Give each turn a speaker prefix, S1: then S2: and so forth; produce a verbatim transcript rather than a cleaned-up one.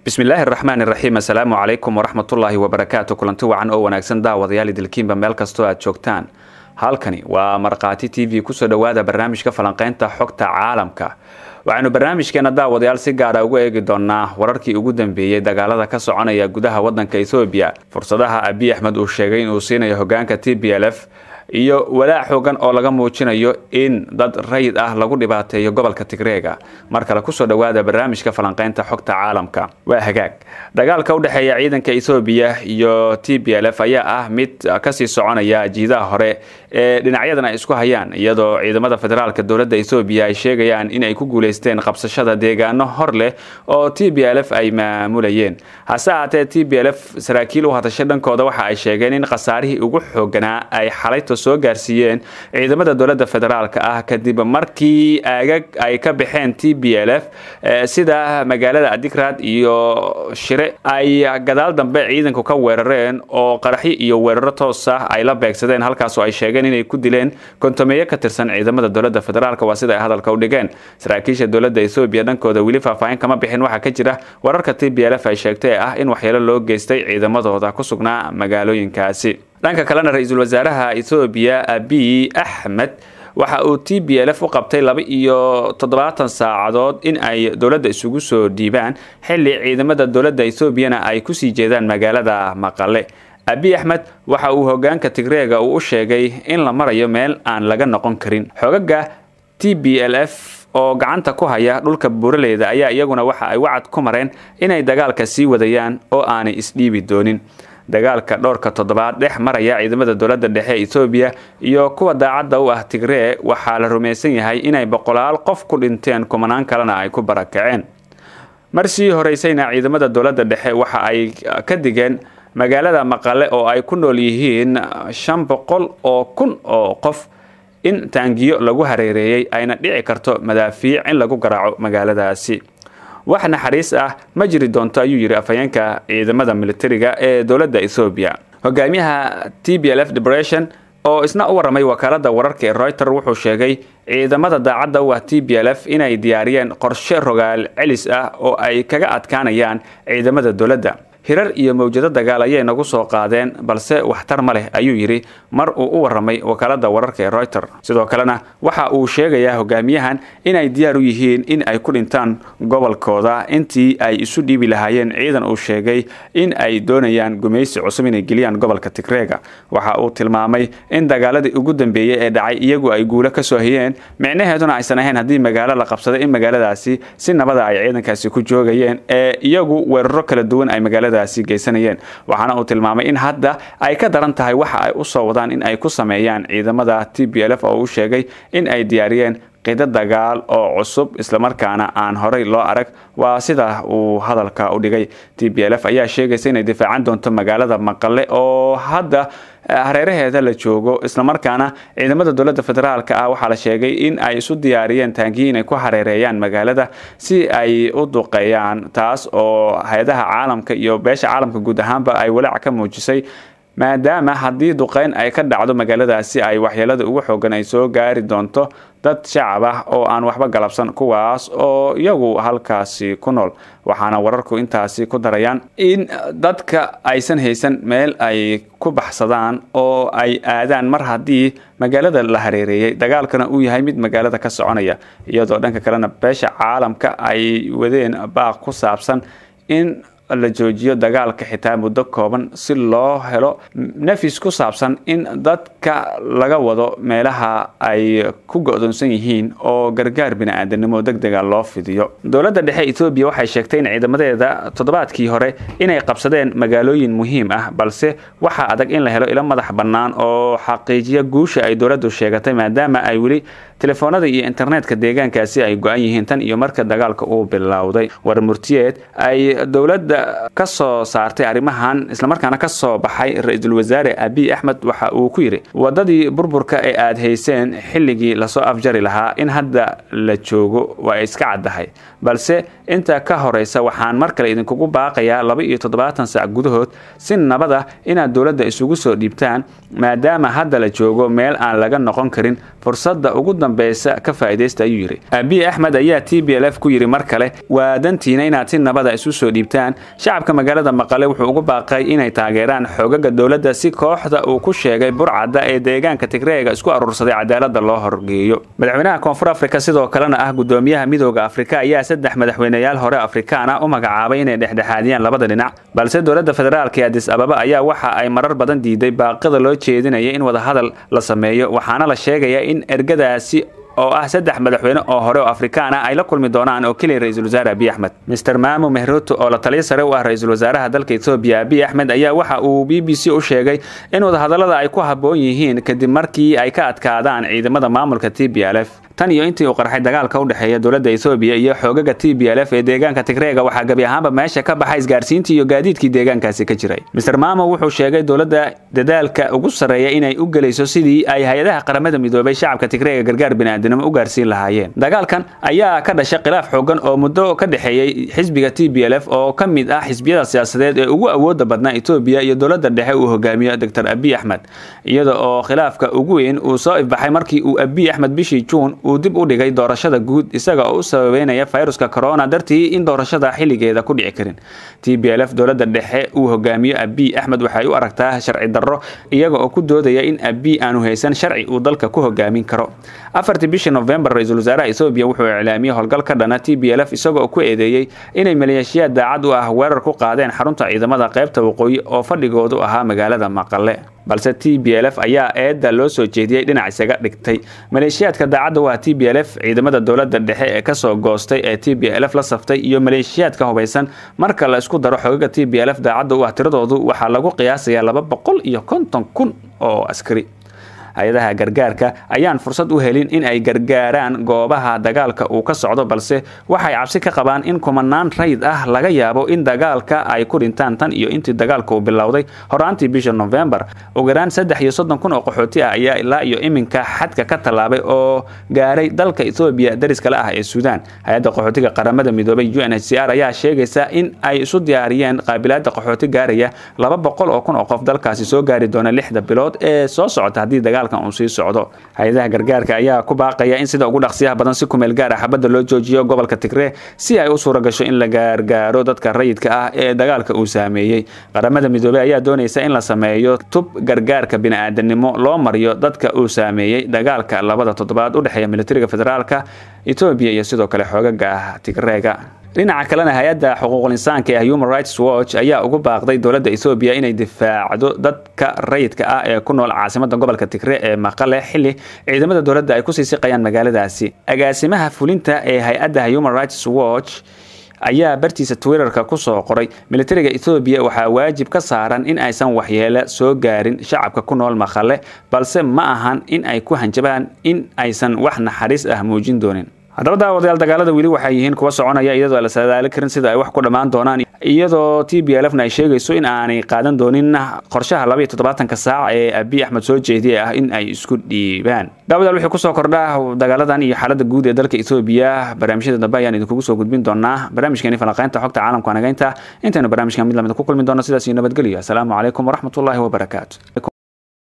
S1: بسم الله الرحمن الرحيم. السلام عليكم ورحمة الله وبركاته. كلنتو عن أو وناكسن داوديال دلكين بمeel kasto aad joogtaan. halkani waa marqaati T V ku soo dhawaada barnaamijka falanqeynta xogta caalamka. waxaanu barnaamijkeena daawadayaal si gaar ah ugu eegi doonaa wararkii ugu dambeeyay dagaalada ka soconaya gudaha wadanka Ethiopia. fursadaha Abiy Ahmed uu sheegay inuu siinayo hogaanka T P L F iyo walaac xooggan oo laga muujinayo in dad rayid ah lagu dhibaateeyo gobolka Tigreega. marka la ku soo dhawaada barnaamijka falanqeynta xogta caalamka. waa hagaag dagaalka u dhaxeeya ciidanka Ethiopia iyo T P L F ayaa ah mid ka sii soconaya jiidaha hore ee dhinacyadana isku hayaan, iyadoo ciidamada federaalka dawladda Ethiopia ay sheegayaan in ay ku guuleysteen qabsashada deegaano hor leh oo T P L F ay maamulayeen. hase ahaatee T P L F saraakiil u hadashay dhankooda waxa ay sheegeen in qasaarihii ugu xoogganaa ay xalayto soo gaarsiiyeen ciidamada dawladda federaalka ah kadib markii aagag ay ka baxeen T P L F sida magaalada Adigrad iyo Shire ay gadaal dambe ciidanku ka weerareen oo qaraxi iyo weeraro toos ah ay la beegsadeen, halkaas oo ay sheegeen inay ku dileen kontomeeyo ka tirsan ciidamada dawladda federaalka. waa sida ay hadalka u dhigeen. saraakiisha dawladda Ethiopia dhankooda weli faahfaahin kama bixin waxa ka jira wararka T P L F ay sheegtay ah in waxyeelo loo geystay ciidamadooda ku sugnaa magaalooyinkaasi. dhanka kalena ra'iisul wasaaraha Ethiopia Abiy Ahmed waxa uu T P L F u qabtay laba iyo toddobaatan saacadood in ay dawladda isugu soo dhiibaan xilli ciidamada dawladda Ethiopia ay ku sii jeedaan magaalada Maqale. Abiy Ahmed waxa uu hogaanka Tigreega u sheegay in la marayo meel aan laga noqon karin. xogaga T P L F oo gacanta ku haya dhulka buuraleyda ayaa iyaguna waxa ay wacad ku mareen inay dagaalka sii wadayaan oo aanay isdhiibi doonin. dagaalka dhowrka toddobaad dhex maraya ciidamada dawladda dhexe Ethiopia iyo kuwa daacadda u ah Tigray waxa la rumaysan yahay inay boqolaal qof ku dhinteen, kumanaan kalena ay ku barakaceen. markii horeysayna ciidamada dawladda dhexe waxa ay ka digeen magaalada Maqale oo ay ku nool yihiin shan boqol oo kun oo qof in taangiyo lagu hareereeyay ayna dhici karto madaafiic in lagu garaaco magaaladaasi. wax naxariis ah ma jiri doonto ayuu yiri afayeenka ciidamada militariga ee dawladda Ethiopia. hogaamiyaha T P L F Depression oo isna u waramay wakaalada wararka ee Reuters wuxuu sheegay ciidamada daacadda u ah T P L F inay diyaariyeen qorshe rogaal celis ah oo ay kaga adkaanayaan ciidamada dawladda. hirar iyo mawjado dagaal ayay nagu soo qaadeen balse waxtar ma leh ayuu yiri mar uu u waramay wakaalada wararka ee Reuters. sidoo kalena waxa uu sheegayaa hogaamiyahan inay diyaar u yihiin in ay ku dhintaan gobolkooda intii ay isu dhiibi lahaayeen ciidan uu sheegay in ay doonayaan gumaysi cusub inay geliyaan gobolka Tigreega. waxa uu tilmaamay in dagaaladii ugu dambeeyay ee dhacay iyagu ay guulo ka soo hayeen, micnaheeduna aysan ahayn haddii magaalo la qabsaday in magaaladaasi si nabad ah ay ciidankaasi ku joogayeen ee iyagu weeraro kala duwan ay magaalada geysanayeen. waxaana uu tilmaamay in hadda ay ka daran tahay waxa ay u soo wadaan in ay ku sameeyaan ciidamada T P L F oo uu sheegay in ay diyaariyeen qeyd dagaal oo cusub isla markaana aan horey loo arag. waa sida uu hadalka u dhigay. T P L F ayaa sheegaysa inay difaacan doonto magaalada Maqale oo hadda hareeraheeda la joogo, isla markaana ciidamada dawladda federaalka ah waxa la sheegay in ay isu diyaariyeen taangiyo inay ku hareereeyaan magaalada si ay u duqeeyaan, taas oo hay'adaha caalamka iyo beesha caalamka guud ahaanba ay walaac ka muujisay maadaama haddii duqeyn ay ka dhacdo magaaladaasi ay waxyeelada ugu xooggan ay soo gaari doonto dad shacab ah oo aan waxba galabsan, kuwaas oo iyagu halkaasi ku nool. waxaana wararku intaasi ku darayaan in dadka aysan haysan meel ay ku baxsadaan oo ay aadaan mar haddii magaalada la hareereeyay, dagaalkana uu yahay mid magaalada ka soconaya, iyadoo dhanka kalena beesha caalamka ay wadeen baaq ku saabsan in la joojiyo dagaalka xitaa muddo kooban si loo helo nafis ku saabsan in dadka laga wado meelaha ay ku go'doonsan yihiin oo gargaar bini'aadanimo degdeg ah loo fidiyo. dawladda dhexe Ethiopia waxay sheegtay in ciidamadeeda toddobaadkii hore inay qabsadeen magaalooyin muhiim ah, balse waxa adag in la helo ilo madax bannaan oo xaqiijiya guusha ay dawladdu sheegatay maadaama ay weli telefoonada iyo internetka deegaankaasi ay go'an yihiin tan iyo marka dagaalka uu bilowday. war murtiyeed ay dawladda ka soo saartay arrimahan isla markaana ka soo baxay ra'iisul wasaare Abiy Ahmed waxa uu ku yiri wadadii burburka ee aad hayseen xilligii la soo afjari lahaa in hadda la joogo waa iska cadahay, balse inta ka horeysa waxaan mar kale idinkugu baaqayaa laba iyo toddobaatan saac gudahood si nabada inaad dawladda isugu soo dhiibtaan maadaama hadda la joogo meel aan laga noqon karin. fursadda ugu dambaysa ka faa'iideysta ayuu yiri. Abiy Ahmed ayaa T B L F ku yiri mar kale waa dantiina inaad si nabad ah isu soo dhiibtaan. Shacabka magaalada Maqale wuxuu ugu baaqay inay taageeraan xoogagga dawladda si kooxda uu ku sheegay burcadda ee deegaanka Tigreega isku urursaday cadaaladda loo horgeeyo. Madaxweynaha Koonfur Afrika sidoo kalena ah gudoomiyaha Midowga Afrika ayaa saddex madaxweynayaal hore Afrikaan ah u magacaabay inay dhexdhexaadiyaan labada dhinac, balse dawladda federaalka ee Addis Ababa ayaa waxa ay marar badan diiday baaqida loo jeedinaya in wada hadal la sameeyo, waxaana la sheegayaa in ergadaasi oo ah saddex madaxweyne oo hore oo Afrikaan ah ay la kulmi doonaan oo kaliya ra'iisul wasaare Abiy Ahmed. Mister Mamu Mehruto oo la taliye sare u ah ra'iisul wasaaraha dalka Ethiopia Abiy Ahmed ayaa waxa uu B B C u sheegay in wada hadallada ay ku haboon yihiin kadib markii ay ka adkaadaan ciidamada maamulka T B L F. tan iyo intii uu qarxay dagaalka u dhaxeeya dawladda Ethiopia iyo xoogagga T B L F ee deegaanka Tigreega waxa gabi ahaanba meesha ka baxay isgaarsiintii iyo gaadiidkii deegaankaasi ka jiray. Mister Mamu wuxuu sheegay dawladda dadaalka ugu sareeya inay u galayso sidii ay hay'adaha qaramada midoobay shacabka Tigreega gargaar bini'aadanimo u gaarsiin lahaayeen. Dagaalkan ayaa ka dhashay khilaaf xoogan oo muddo ka dhaxeeyay xisbiga T B L F oo ka mid ah xisbiyada siyaasadeed ee ugu awoodda badnaa Ethiopia iyo dawladda dhexe uu hogaamiyo Doctor Abiy Ahmed, iyada oo khilaafka ugu weyn uu soo ifbaxay markii uu Abiy Ahmed bishii June uu dib u dhigay doorashada guud isaga oo u sababeynaya fayruska corona dartii in doorashada xilligeeda ku dhici karin. T B L F dawladda dhexe uu hogaamiyo Abiy Ahmed waxay u aragtaa sharci darro iyaga oo ku doodaya in Abiy aanu haysan sharci uu dalka ku hogaamin karo. afartii bishii November ra'iisul wasaaraha Ethiopia wuxuu iclaamiyay howlgal ka dhana T B L F isaga oo ku eedeeyay inay maleeshiyada daacad u ah weerar ku qaadeen xarunta ciidamada qaybta waqooyi oo fadhigoodu ahaa magaalada Maqale, balse T B L F ayaa eedda loo soo jeediyay dhinac isaga dhigtay. Maleeshiyadka daacadda waa T B L F, ciidamada dawladda dhexe ee ka soo goostay ee T B L F la saftay iyo maleeshiyadka hubeysan. Marka la isku daro xoogagga T B L F daacadda u ah tiradoodu waxaa lagu qiyaasayaa laba boqol iyo konton kun oo askari. hay'adaha gargaarka ayaan fursad u helin in ay gargaaraan goobaha dagaalka uu ka socdo, balse waxay cabsi ka qabaan in kumanaan rayd ah laga yaabo in dagaalka ay ku dhintaan tan iyo intii dagaalka uu bilowday horaantii bisha November. ugu yaraan saddex iyo soddon kun oo qaxooti ah ayaa ilaa iyo iminka xadka ka talaabay oo gaaray dalka Ethiopia dariska la ah ee Suudaan. hay'adda qaxootiga qaramada midoobay U N H C R ayaa sheegaysa in ay isu diyaariyeen qaabilaadda qaxooti gaaraya laba boqol oo kun oo qof dalkaasi soo gaari doona lixda bilood ee soo socota haddii dagaal uu sii socdo. hay'adaha gargaarka ayaa ku baaqaya in sida ugu dhaqsiyaha badan si ku meel gaar ah xabadda loo joojiyo gobolka Tigray si ay u suura gasho in la gargaaro dadka rayidka ah ee dagaalka uu saameeyay. qaramada midoobay ayaa doonaysa in la sameeyo tub gargaarka bini'aadanimo loo mariyo dadka uu saameeyay dagaalka labada toddobaad u dhaxeeya militariga federaalka Ethiopia iyo sidoo kale xoogagga Tigreega. dhinaca kalena hay'adda xuquuqul insaanka ee Human Rights Watch ayaa ugu baaqday dawladda Ethiopia inay difaacdo dadka rayidka ah ee ku nool caasimadda gobolka Tigray ee Maqale xilli ciidamada dawladda ay ku sii siqayaan magaaladaasi. agaasimaha fulinta ee hay'adda Human Rights Watch ayaa bartiisa Twitterka ku soo qoray militariga Ethiopia waxaa waajib ka saaran in aysan waxyeelo soo gaarin shacabka ku nool Maqale, balse ma ahan in ay ku hanjabaan in aysan wax naxariis ah muujin doonin. haddaba daawadayaal dagaalada weli waxay yihiin kuwa soconaya iyadoo la saadaali karin sida ay wax ku dhamaan doonaan, iyadoo T B L F ay sheegayso in aanay qaadan doonin qorshaha laba iyo toddobaatan saac ee Abiy Ahmed soo jeediyay ah in ay isku dhiibaan. daawadayaal wixii ku soo kordhaa dagaaladan iyo xaaladda guud ee dalka Ethiopia barnaamijyada dambe ayaan idinku soo gudbin doonaa. barnaamijkeeni falanqaynta xogta caalamka anageynta intaynu barnaamijkan mid lamid ku kulmi doono sidaas iyo nabadgelyo. assalaamu calaykum waraxmatullaahi wabarakaatuh.